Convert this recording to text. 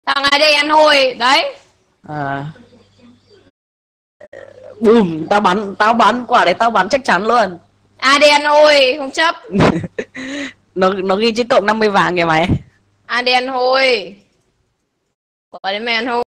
Thằng này đây ăn hôi đấy. Bùm, tao bắn quả đấy, tao bắn chắc chắn luôn. ADN hôi không chấp. Nó ghi chữ cộng 50 vàng kìa mày. ADN hôi. Quả đấy mày ăn hôi.